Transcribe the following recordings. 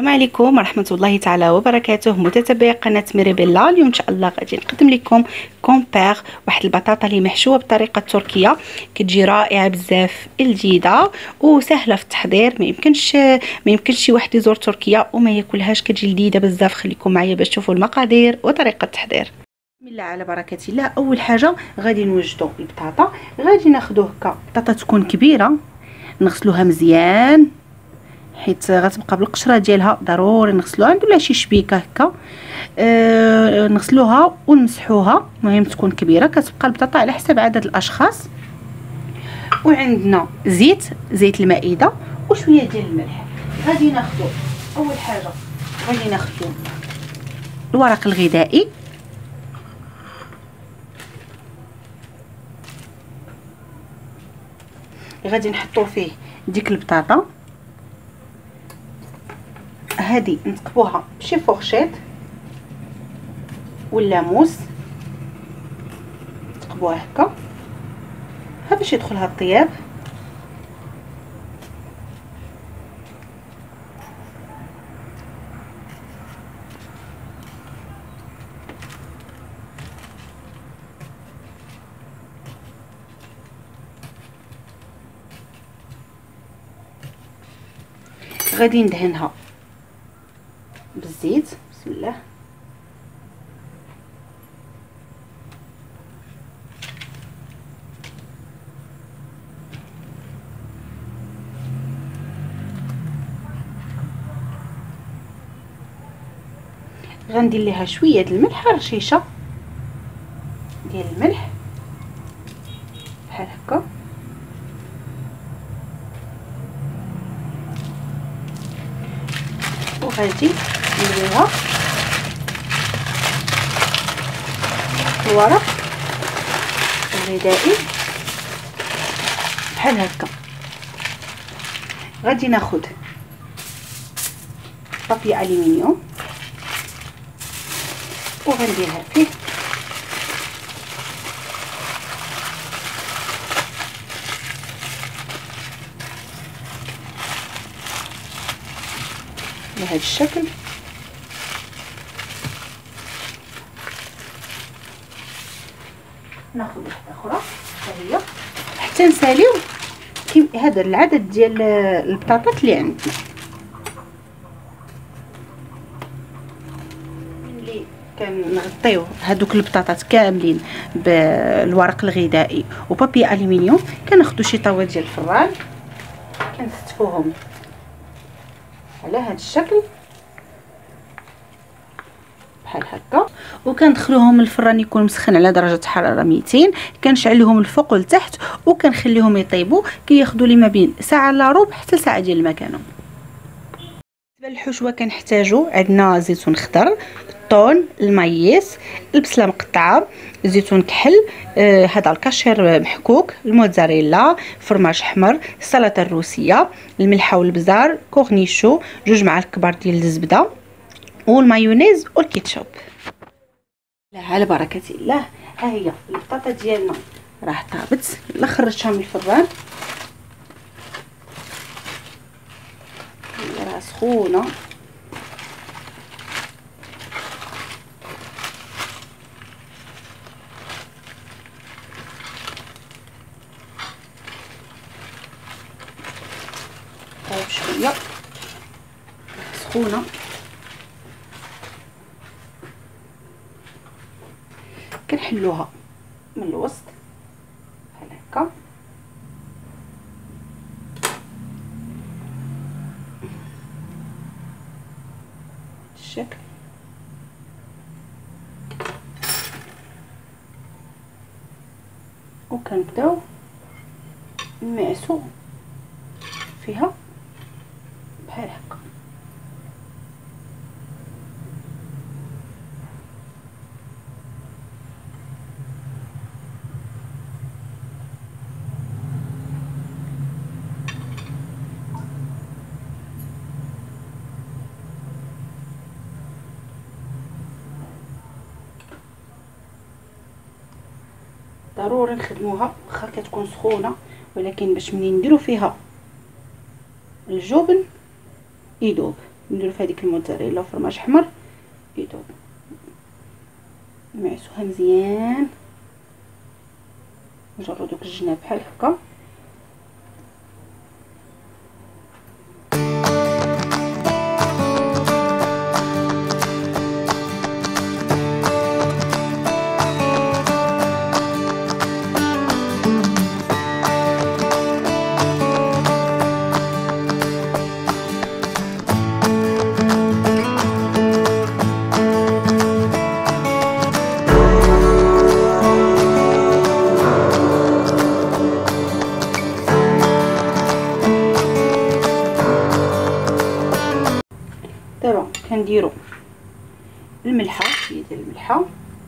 السلام عليكم ورحمه الله تعالى وبركاته، متتبعي قناه ميريبيلا. اليوم ان شاء الله غادي نقدم لكم كومبير، واحد البطاطا اللي محشوه بطريقه تركيه، كتجي رائعه بزاف، جديده وسهله في التحضير. ما يمكنش شي واحد يزور تركيا وما ياكلهاش، كتجي لذيذه بزاف. خليكم معايا باش تشوفوا المقادير وطريقه التحضير. بسم الله على بركه الله. اول حاجه غادي نوجدوا البطاطا. غادي ناخذوا هكا بطاطا تكون كبيره، نغسلوها مزيان حيت غتبقى بالقشره ديالها، ضروري نغسلوها. نديروا شي شبيكه هكا، نغسلوها ونمسحوها. المهم تكون كبيره، كتبقى البطاطا على حسب عدد الاشخاص. وعندنا زيت المائده وشويه ديال الملح. غادي ناخذوا اول حاجه، غادي ناخذوا الورق الغذائي. غادي نحطوا فيه ديك البطاطا هذه، نثقبوها بشي فورشيط ولا موس، نثقبوها هكا باش يدخلها الطياب. غادي ندهنها بالزيت. بسم الله. غندير ليها شويه د الملح، رشيشه ديال الملح بحال هكا. وغادي نديرها الورق الغذائي بحال هكا. غادي ناخذ بابي الومنيوم وغنديرها فيه. بهذا الشكل. ناخذ واحده اخرى هي حتى نساليو هذا العدد ديال البطاطات اللي عندنا. ملي كنغطيو هذوك البطاطات كاملين بالورق الغذائي وبابي الومنيوم، كناخذوا شي طاوه ديال الفران، كنستفوهم على هذا الشكل بحال هكا، وكندخلوهم الفران يكون مسخن على درجه حراره 200. كنشعلهم الفوق والتحت وكنخليهم يطيبوا، كياخذوا لي ما بين ساعه الا ربع حتى ساعه ديال المكانهم. بالنسبه للحشوه كنحتاجوا عندنا زيتون خضر، الطون، المايس، البصله مقطعه، زيتون كحل، هذا الكاشير محكوك، الموتزاريلا، فرماج احمر، السلطه الروسيه، الملحه والبزار، كورنيشو، 2 معالق كبار ديال الزبده، والمايونيز والكيتشوب. على بركه الله. ها هي البطاطا ديالنا راه طابت. يلا خرجتها من الفران، راه سخونه. شويه سخونه. كنحلوها من الوسط بحال هكا. الشكل وكنبداو نمعسو فيها بحال هكا. ضروري نخدموها واخا كتكون سخونه، ولكن باش منين نديرو فيها الجبن يذوب. نديرو في هذيك الموتزاريلا وفرماج احمر يذوب، نمعسوها مزيان، نجرو دوك الجناب بحال هكا. دابا كنديرو الملحه، شويه ديال الملحه،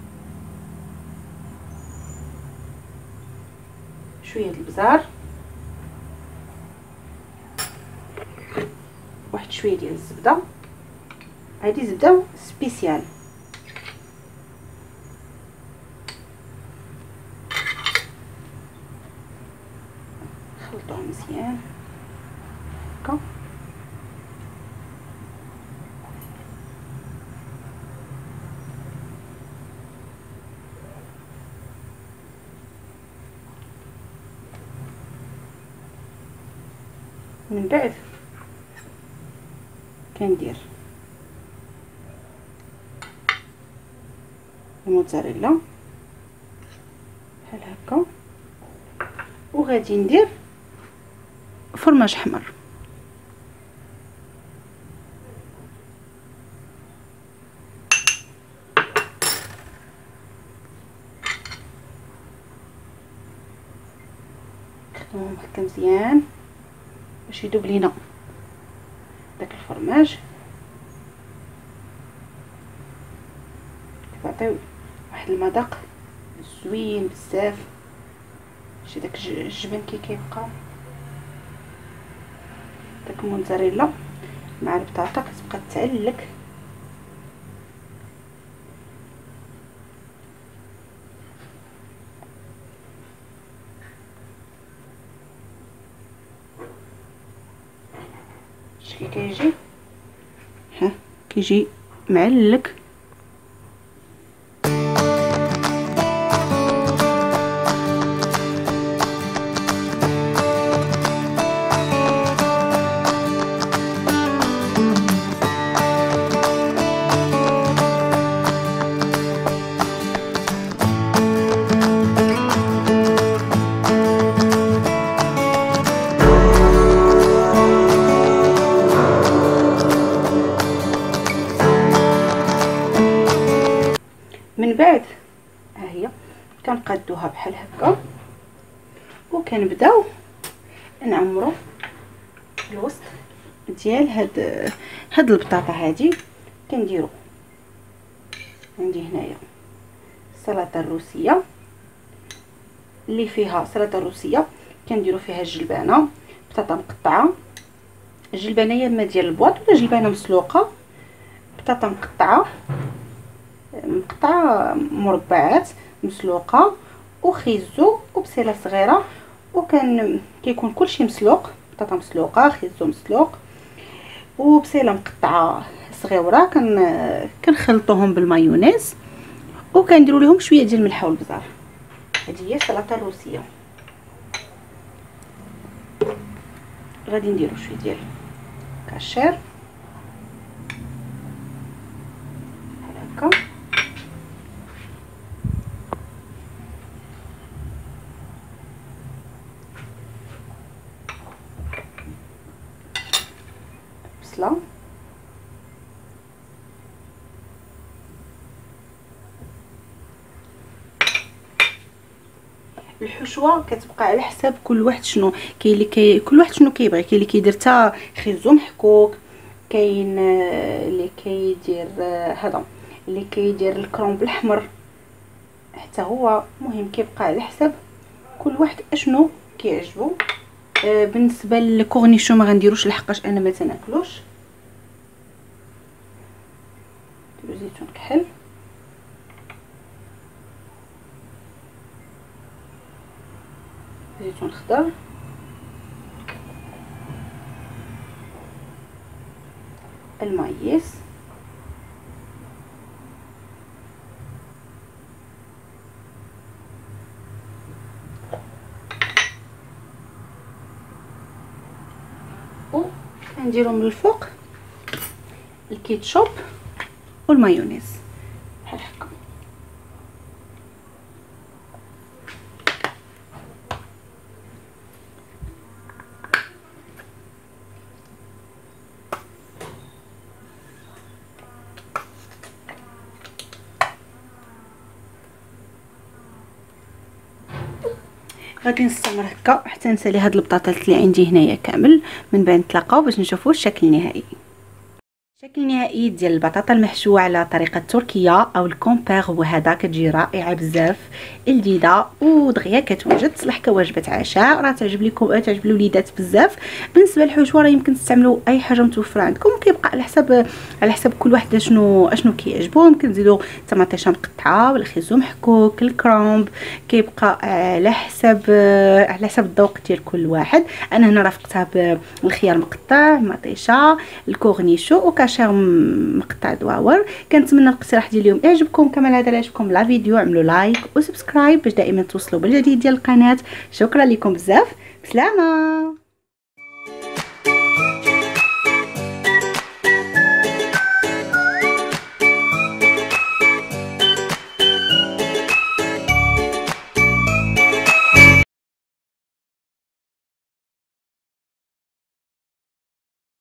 شويه ديال البزار، واحد شويه ديال الزبده. هذه زبده سبيسيال، خلطوها مزيان هكا. من بعد كندير الموتزاريلا بحال هكا، وغادي ندير فرماج احمر. نخدموهم هكا مزيان باش يذوب لينا داك الفرماج، كيعطيو واحد المذاق زوين بزاف. شي داك الجبن كيبقى، داك الموتزاريلا مع البطاطا كتبقى تعلك. شتي كيجي، ها كيجي معلك. من بعد ها هي كنقادوها بحال هكا، وكنبداو نعمرو الوسط ديال هاد البطاطا هادي. كنديرو عندي هنايا السلطه الروسيه اللي فيها سلطه الروسيه، كنديرو فيها الجلبانه، بطاطا مقطعه، الجلبانه يا اما ديال البواط ولا جلبانه مسلوقه، بطاطا مقطعه مربعات مسلوقه، وخيزو وبصيله صغيره، كيكون كلشي مسلوق، بطاطا مسلوقه، خيزو مسلوق، وبصيله مقطعه صغيره. كنخلطوهم بالمايونيز، وكنديروا لهم شويه ديال الملح والبزار. هذه هي السلطه الروسيه. غادي نديروا شويه ديال كاشير هكا، بصله، الحشوه كتبقى على حساب كل واحد شنو كاين اللي كل واحد شنو كيبغي. كاين اللي كيدير حتى خيزو محكوك، كاين اللي كيدير هذا اللي كيدير الكرومب الاحمر، حتى هو مهم كيبقى على حساب كل واحد اشنو كيعجبو. بالنسبه للكورنيشون ما غنديروش لحقاش انا ما تناكلوش. نديرو زيتون كحل، زيتون خضر، المايس، و كنديرو من الفوق الكيتشوب والمايونيز بحال هكا. غادي نستمر هكا حتى نسالي هاد البطاطات اللي عندي هنايا كامل، من بعد نتلاقاو باش نشوفوا الشكل النهائي. الشكل النهائي ديال البطاطا المحشوه على طريقه تركيه او الكومبير هو هذا، كتجي رائعه بزاف، لذيذه ودغيا كتوجد، تصلح كوجبه عشاء، راه تعجب لكم، تعجب الوليدات بزاف. بالنسبه للحشوه راه يمكن تستعملوا اي حاجه متوفره عندكم، كيبقى على حسب كل واحد شنو كيعجبو. يمكن تزيدوا طماطيشه مقطعه ولا خيزو محكوك، الكرومب، كيبقى على حسب الذوق ديال كل واحد. انا هنا رافقتها بالخيار مقطع، مطيشه، الكورنيشو وكاشير مقطع دواور. كنتمنى الاقتراح ديال اليوم يعجبكم. كما العاده عجبكم لا فيديو اعملوا لايك وسبسكرايب باش دائما توصلوا بالجديد ديال القناه. شكرا لكم بزاف، بسلامه.